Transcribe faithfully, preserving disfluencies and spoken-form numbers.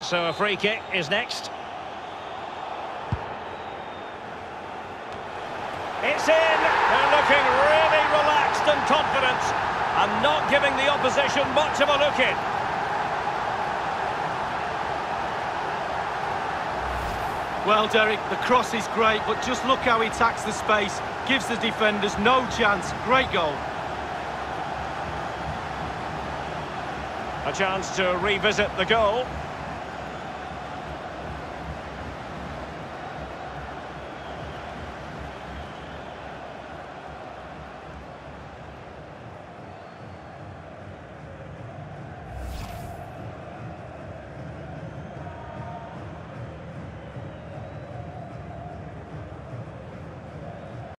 So a free kick is next. It's in! They're looking really relaxed and confident, and not giving the opposition much of a look in. Well, Derek, the cross is great, but just look how he attacks the space. Gives the defenders no chance. Great goal. A chance to revisit the goal.